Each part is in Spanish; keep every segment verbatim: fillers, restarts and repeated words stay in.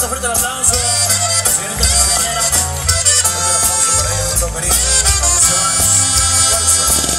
fuerte el aplauso. Señorita quinceañera. Un aplauso para ella, con todo cariño. Se van. Fuerza.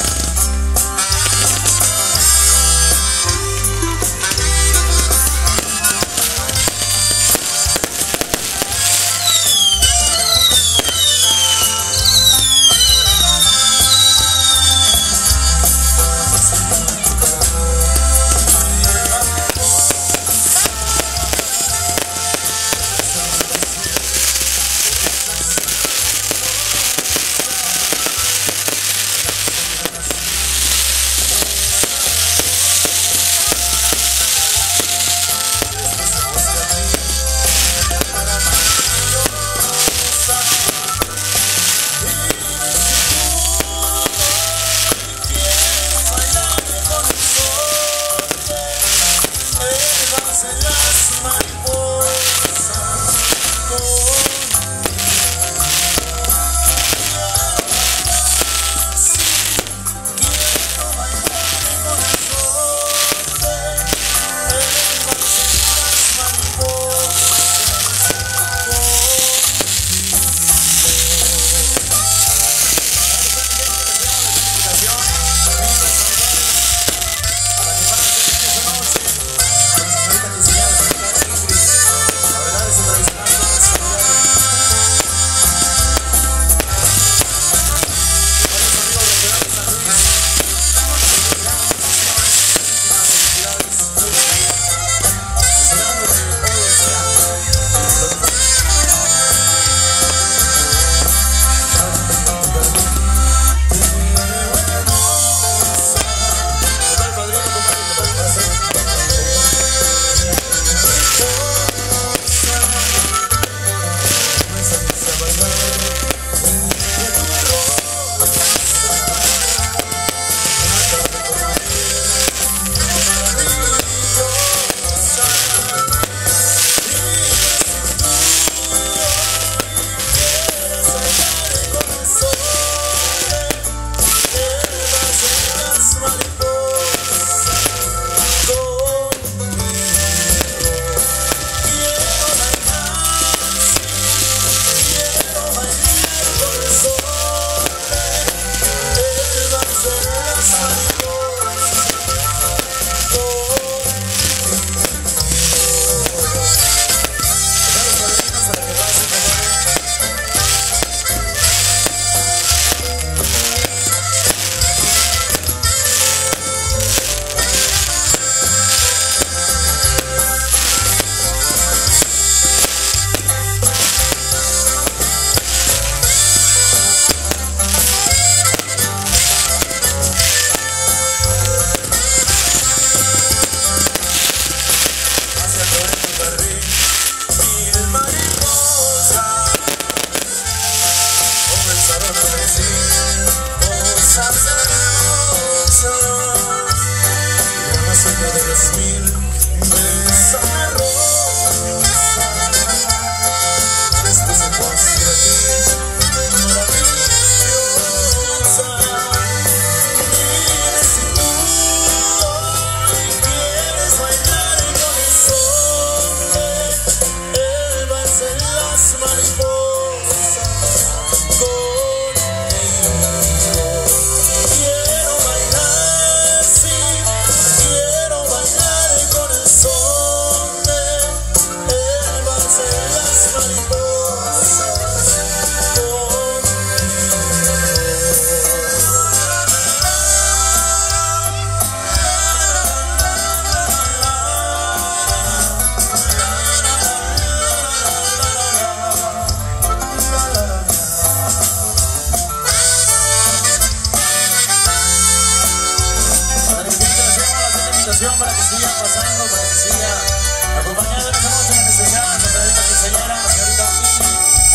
Para que siga pasando, para que siga acompañando esta noche en especial a nuestra señorita quinceañera, la señorita Mimi,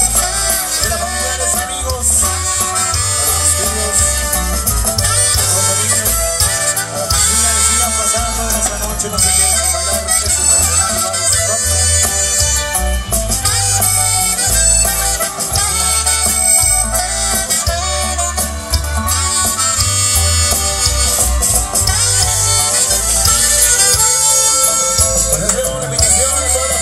de las familiares, amigos, a los tíos, a los amigos, para que sigan y sigan pasando en esta noche, no se queden sin bailar este tradicional vals rock. Una invitación a toda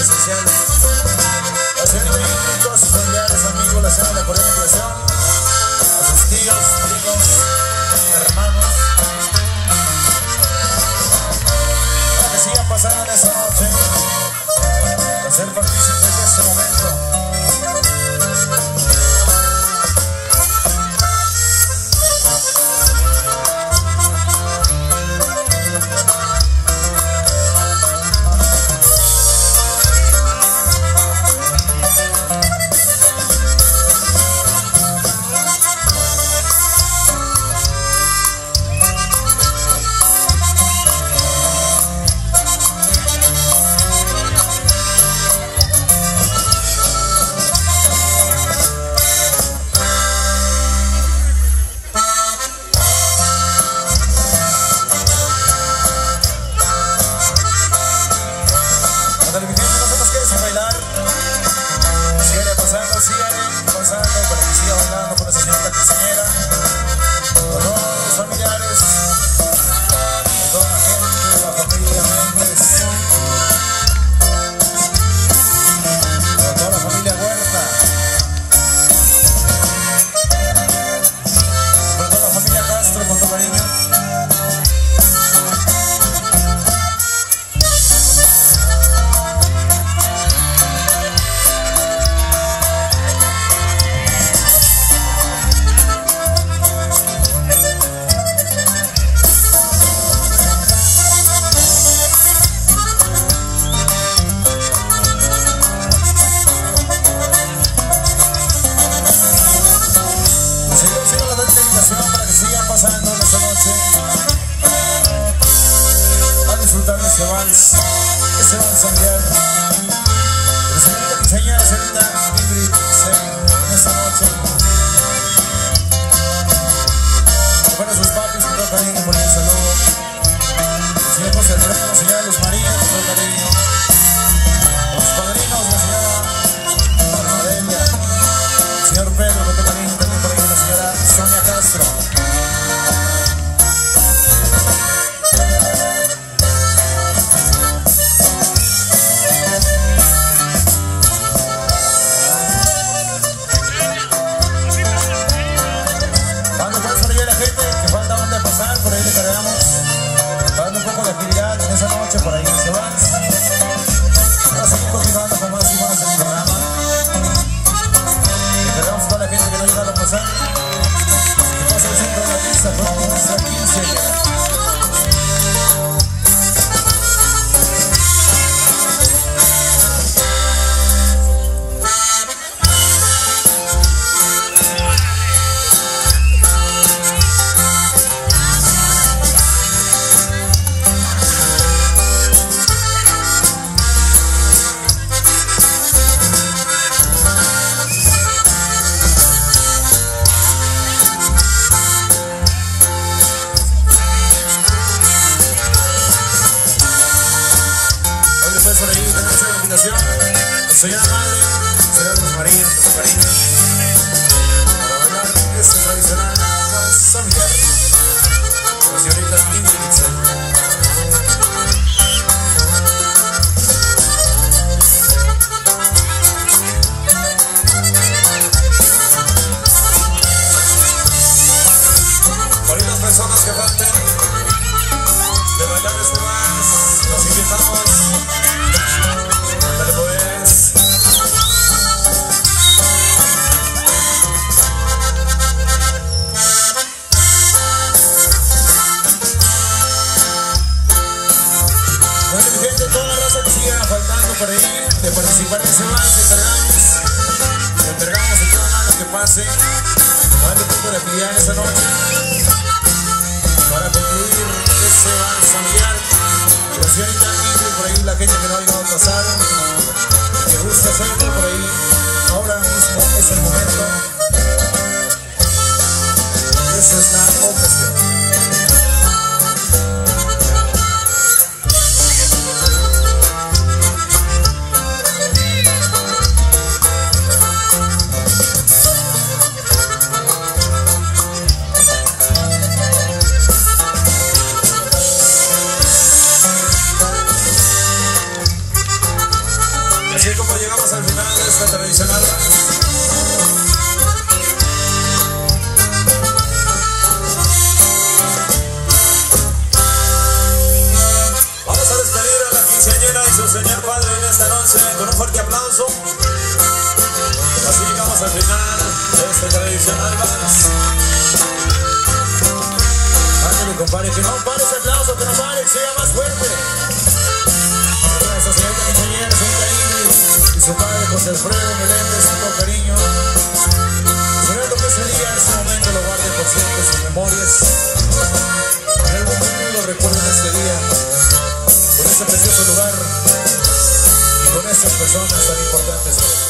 esencial. La señora Miguel, todos sus familiares, amigos, la señora de la corona de creación, a sus tíos, primos, hermanos, para que sigan pasando en esta noche, para ser partícipes de este momento. esta noche con un fuerte aplauso. Así llegamos al final de este tradicional vals. Ándale, compadre, que no pare ese aplauso, que no pare, que sea más fuerte. A esta señorita quinceañera, su cariño y su padre José Alfredo Meléndez, con todo cariño. Esperando que ese día, en este momento, lo guarden por siempre sus memorias. En algún momento recuerden este día, con este precioso lugar y con estas personas tan importantes.